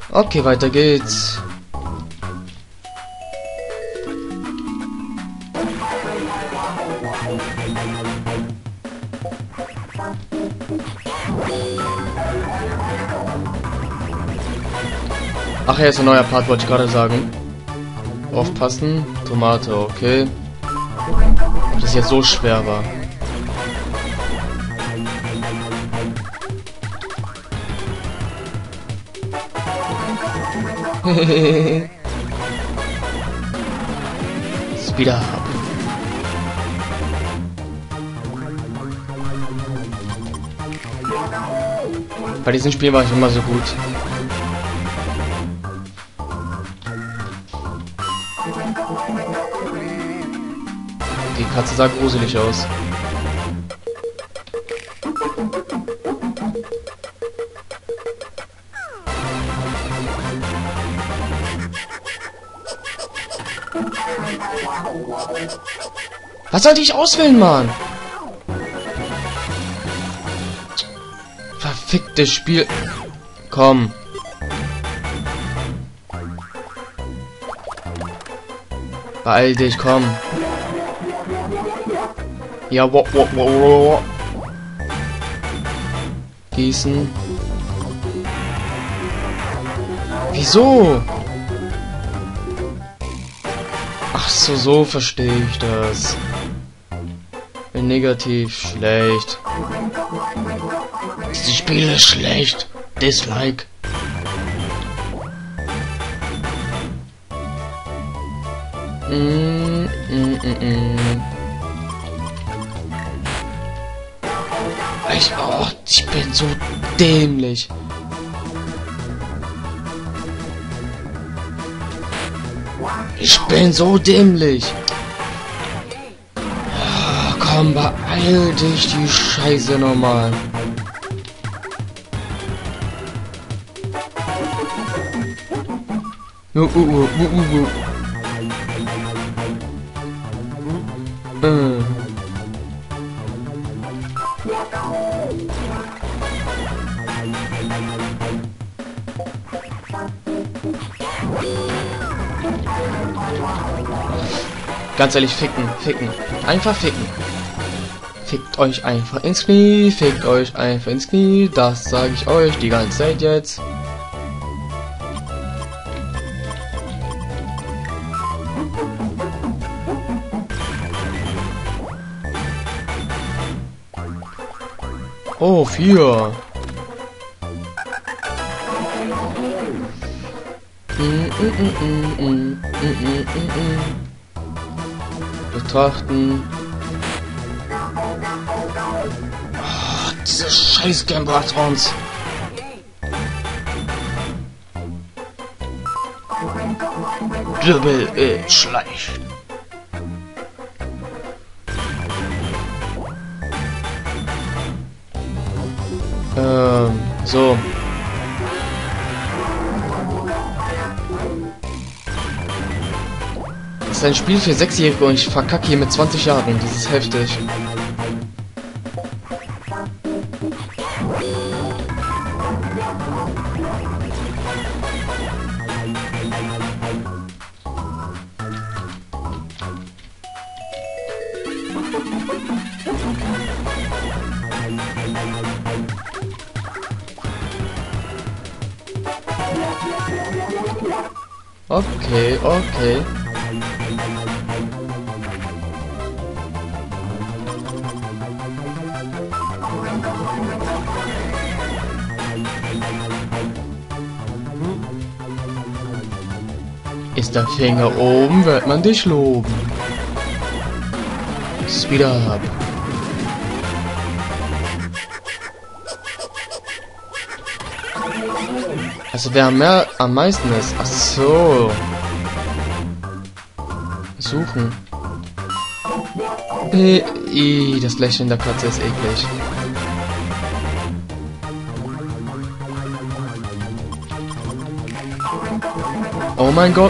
Okay, weiter geht's. Ach ja, ist ein neuer Part, wollte ich gerade sagen. Aufpassen. Tomate, okay. Ob das jetzt so schwer war. Speed up. Bei diesem Spiel war ich immer so gut. Die Katze sah gruselig aus. Was sollte ich auswählen, Mann? Verficktes Spiel. Komm. Beeil dich, komm. Ja, wo. Gießen. Wieso? Ach so verstehe ich das. Bin negativ, schlecht. Dieses Spiel ist schlecht. Dislike. Ich bin so dämlich. Ich bin so dämlich. Oh, komm, beeil dich, die Scheiße nochmal. Ganz ehrlich, ficken. Einfach ficken. Fickt euch einfach ins Knie, das sage ich euch die ganze Zeit jetzt. Oh, 4. Betrachten. Oh, diese scheiß Gambratrons. Dribbel ist schlecht. So. Das ist ein Spiel für 6-Jährige und ich verkacke hier mit 20 Jahren. Das ist heftig. Okay. Ist der Finger oben, wird man dich loben. Speed up. Also wer am meisten ist. Ach so. Suchen. Das Lächeln der Katze ist eklig. Oh mein Gott.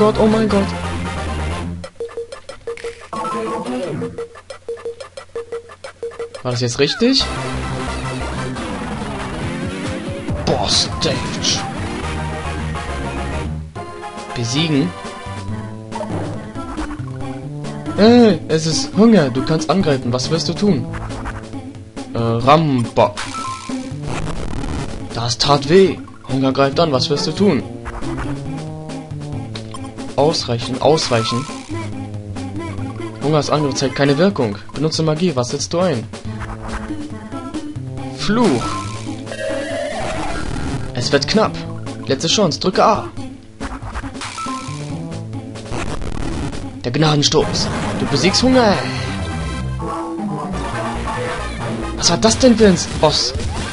War das jetzt richtig? Boss Stage. Besiegen? Hey, es ist Hunger. Du kannst angreifen. Was wirst du tun? Rambock. Das tat weh. Hunger greift an. Was wirst du tun? Ausreichen. Ausweichen. Hungers Angriff zeigt keine Wirkung. Benutze Magie. Was setzt du ein? Fluch. Es wird knapp. Letzte Chance. Drücke A. Der Gnadenstoß. Du besiegst Hunger. Was war das denn für ein Boss?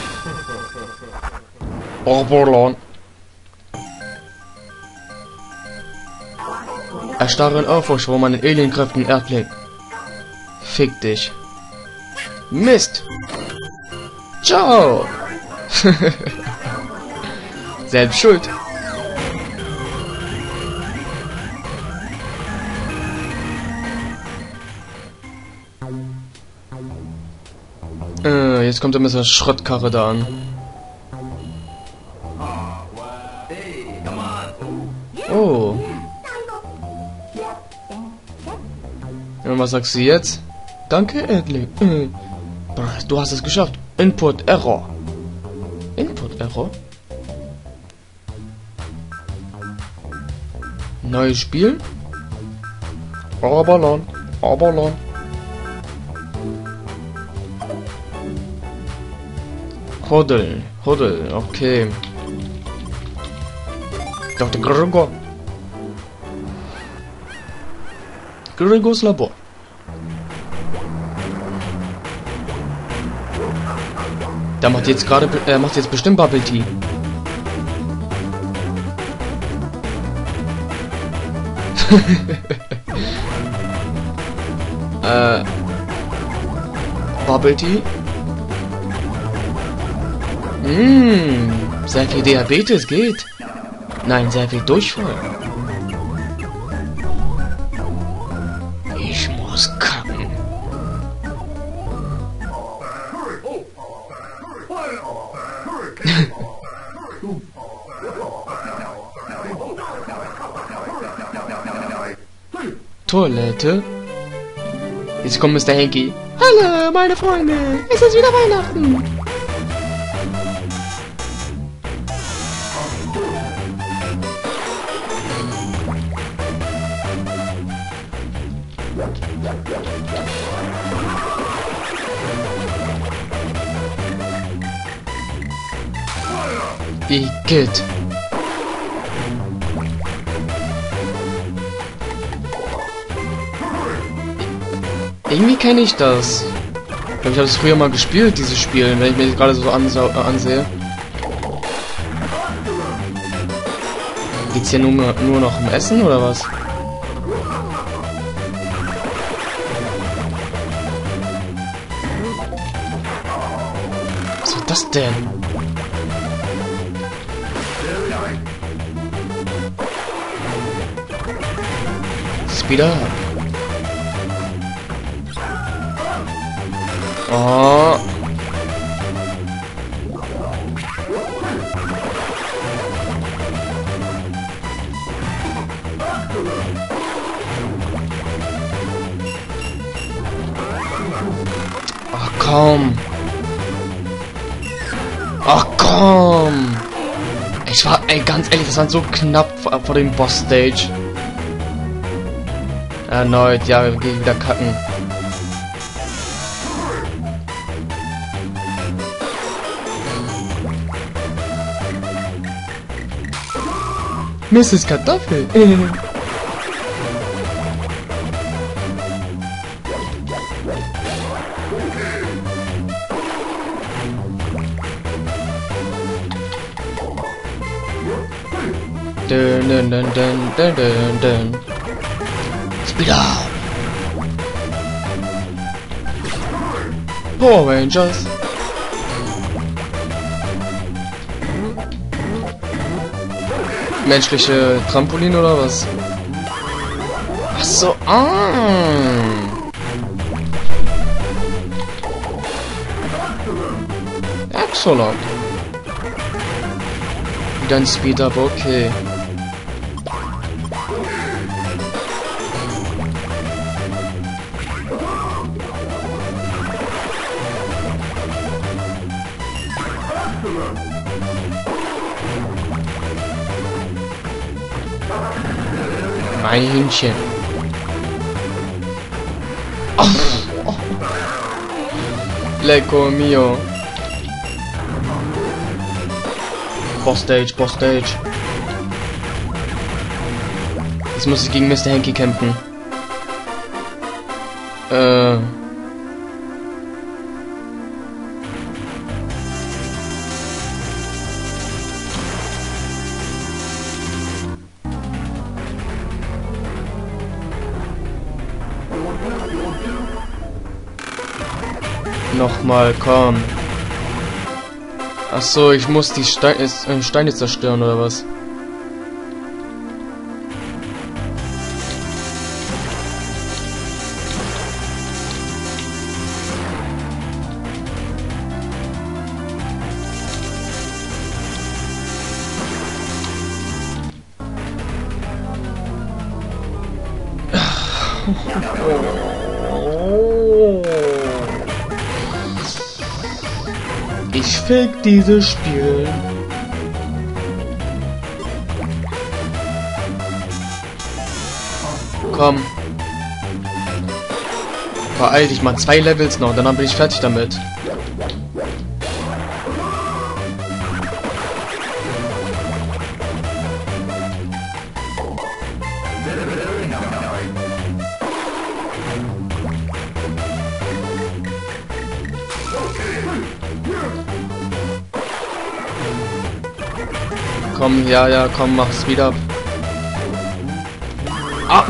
Orbolon. Erstarre in Ehrfurcht vor meinen Alienkräften, Erdling. Fick dich. Mist. Ciao. Selbst schuld. Jetzt kommt er mit der Schrottkarre da an. Oh. Und was sagst du jetzt? Danke, Erdling. Du hast es geschafft. Input Error. Input Error? Neues Spiel? Orbolon. Orbolon. Huddel. Huddel. Okay. Dr. Gregor. Gregors Labor. Der macht jetzt gerade, macht jetzt bestimmt Bubble Tea. Bubble Tea? Sehr viel Diabetes geht. Nein, sehr viel Durchfall. Ich muss kacken. Toilette? Jetzt kommt Mr. Henky. Hallo, meine Freunde. Es ist wieder Weihnachten. Igitt. Irgendwie kenne ich das. Ich glaube, ich habe es früher mal gespielt, dieses Spiel, wenn ich mir das gerade so ansehe. Geht's hier nur noch um Essen oder was? Was war das denn? Speed up. Oh. Ach komm. Ach komm. Ich war, ganz ehrlich, das war so knapp vor dem Boss-Stage. Erneut, ja, wir gehen wieder kacken. Mrs. Kartoffel. Dun, dun, dun, dun, dun, dun, dun. Speed up. Power Rangers. Menschliche Trampolin oder was? Ach so, Excellent. Dann Speed up, okay. Mein Hühnchen. Oh. Oh. Lecco mio. Boss Stage, Boss Stage. Jetzt muss ich gegen Mr. Hanky kämpfen. Nochmal, komm. Ach so, ich muss die Steine zerstören, oder was? Ich fick dieses Spiel. Komm. Beeil dich mal, 2 Levels noch, dann bin ich fertig damit. Komm, ja, komm, mach's wieder. Ah.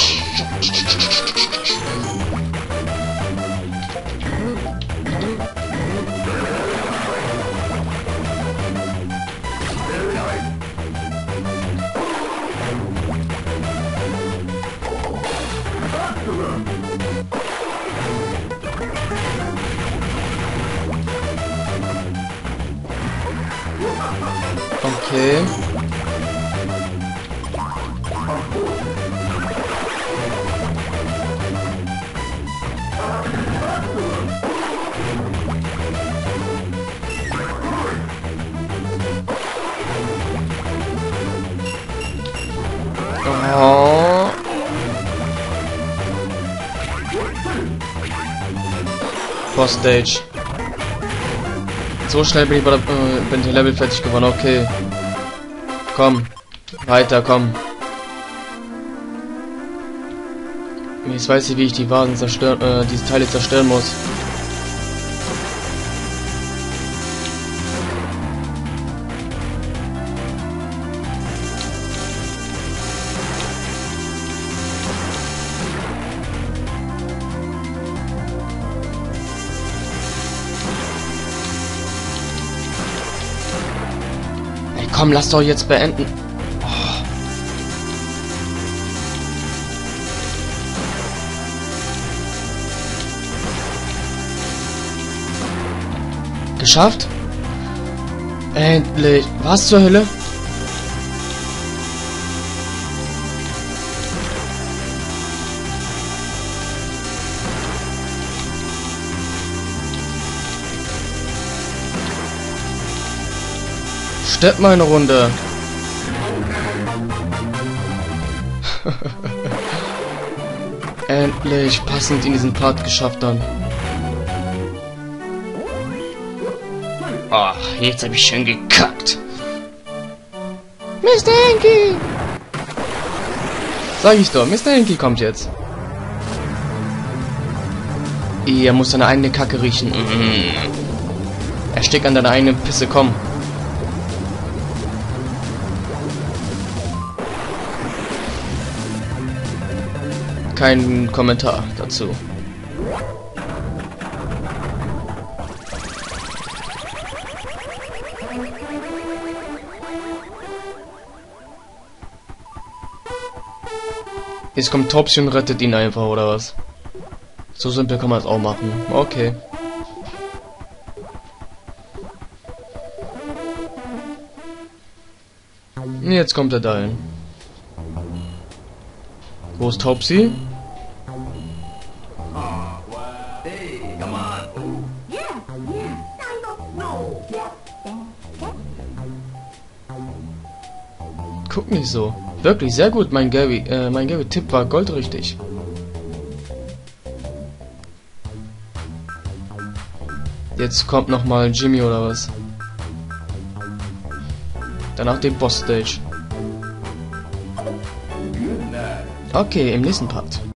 Okay. Oh. Boss Stage. So schnell bin ich bei der, bin ich Level fertig geworden, okay. Komm. Weiter, komm. Jetzt weiß ich, wie ich die Vasen zerstören, diese Teile zerstören muss. Komm, lass doch jetzt beenden. Oh. Geschafft? Endlich. Was zur Hölle? Stirb mal eine Runde. Endlich passend in diesen Part geschafft dann. Ach, jetzt habe ich schön gekackt. Mr. Hanky! Sag ich doch, Mr. Hanky kommt jetzt. Er muss seine eigene Kacke riechen. Er steckt an deiner eigenen Pisse, komm. Kein Kommentar dazu. Jetzt kommt Topsy und rettet ihn einfach, oder was? So simpel kann man es auch machen. Okay. Jetzt kommt er dahin. Wo ist Topsy? Guck nicht so. Wirklich, sehr gut, mein Gary-Tipp war goldrichtig. Jetzt kommt nochmal Jimmy oder was? Danach die Boss-Stage. Okay, im nächsten Part.